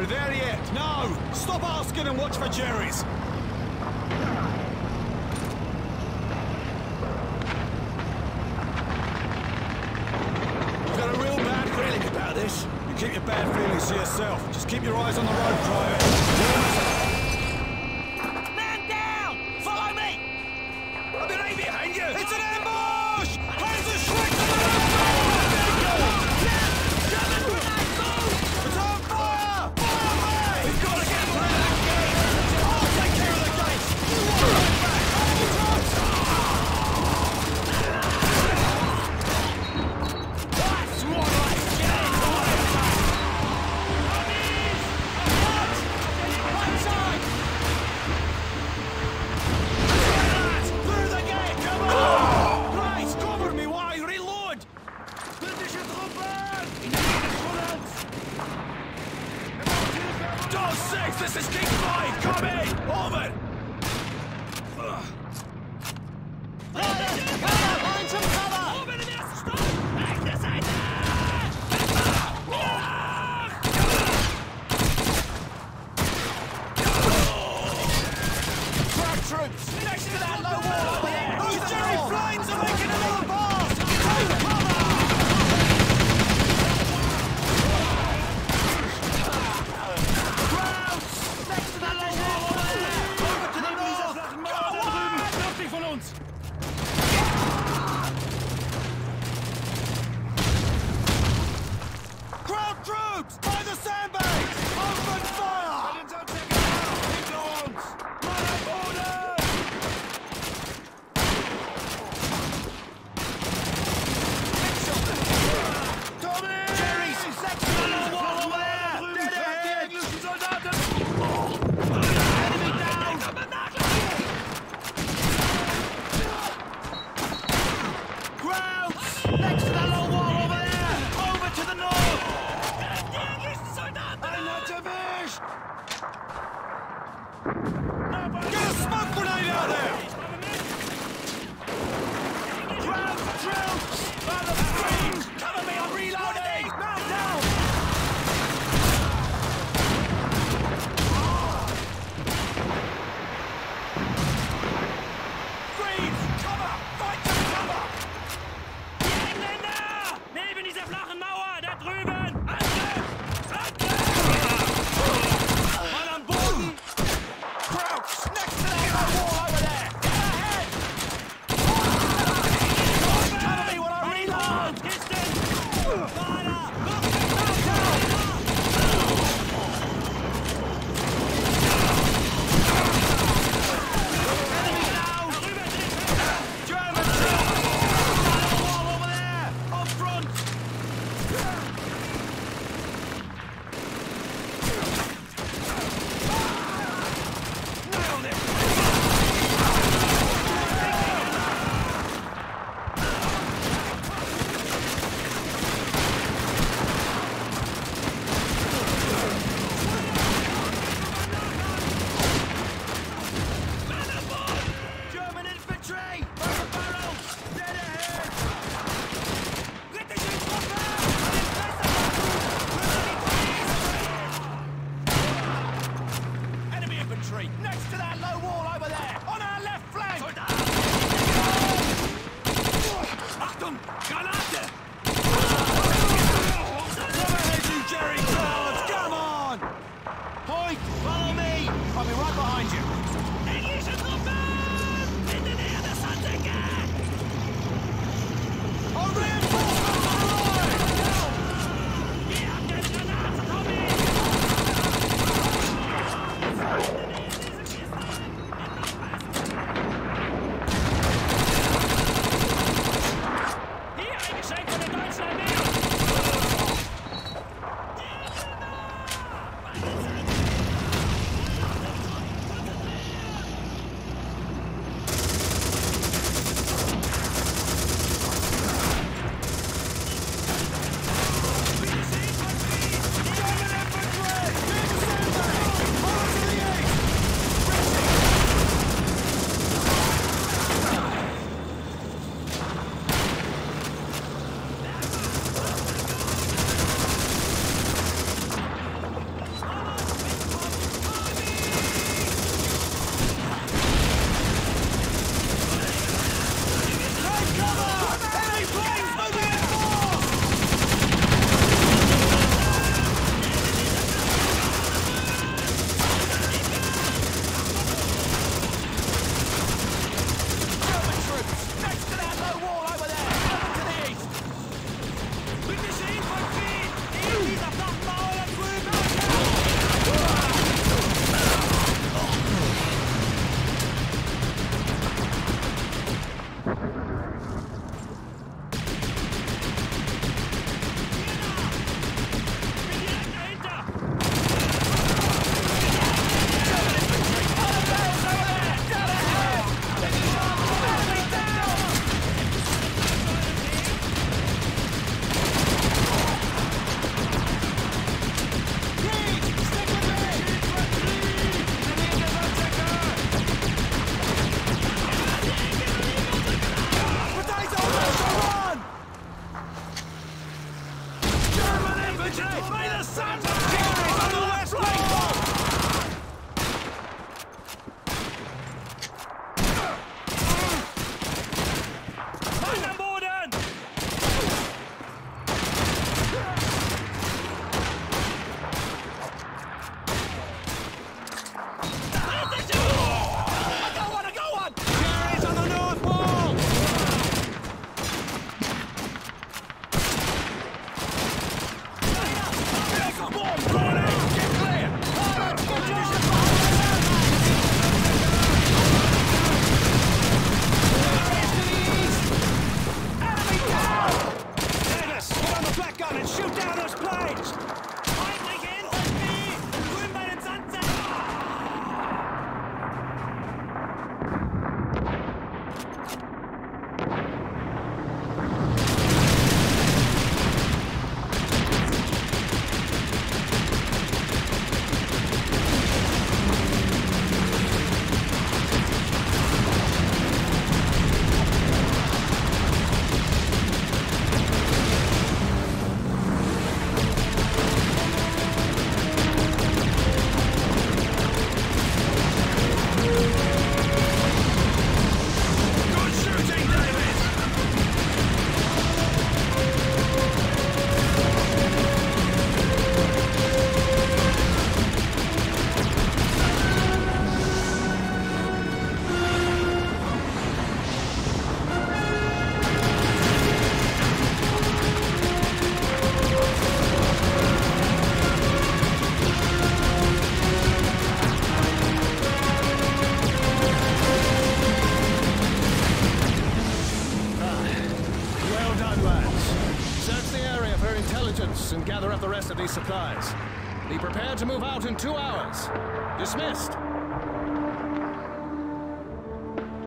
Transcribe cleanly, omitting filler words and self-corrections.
We're there yet. No! Stop asking and watch for Jerry's. You've got a real bad feeling about this. You keep your bad feelings to yourself. Just keep your eyes on the road, Private. Man down! Follow me! I've been right behind you! It's an ambush! Hands are shriek to the It's on fire! Fire away! We've got to get through that gate! I'll take care of the gates! You want to back! Enemy trucks! That's what I said! Right side! Through the gate! Come on! Right, cover me while I reload! Britische Truppen! Door 6, this is King 5! Come in! Over! Find some cover! Oben im ersten Stock! Rechte Seite! Crack troops! Next to that low wall over there! Those Jerry flames are making a little pass! Take cover! Crowds! Next to that low wall over there! Over to the north! Go on! Nördlich von uns! Crowd troops! By the sandbags! Open fire! Jerry's! Next to the low wall over there! Dead ahead! Enemy down! Crowds! Next to that low wall over there! Over to the north! Einer erwischt! Get a smoke grenade out there! Crowd troops! By the streams! Cover me, I'm reloading! Man down! Freeze! Cover! Fight to cover! Die Engländer! Neben dieser flachen Mauer, da drüben! Angriff! Angriff! Man am Boden! Crouch! Next to that wall over there! Get ahead! Cover me while I reload! Kisten! Enemy down! German troops! Wall over there! Up front! Nailed it! German infantry! By the barrels! Dead ahead! Britische Truppe! Enemy infantry! Next to that low wall over there! On our left flank! Achtung! Granate! Come ahead, you Jerry cowards! Come on! Hoyt, follow me! I'll be right behind you! Englische Truppen! In der Nähe der Sandecke! Our reinforcements are arrived! Hier habt ihr eine Granate, Tommy! Hier ein Geschenk von der deutschen Armee! and gather up the rest of these supplies. Be prepared to move out in 2 hours. Dismissed.